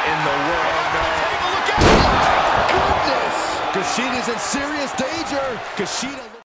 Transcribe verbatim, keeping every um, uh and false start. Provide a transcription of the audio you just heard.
in the world, no. Take a look at it. Goodness! Kushina's in serious danger. Kushina.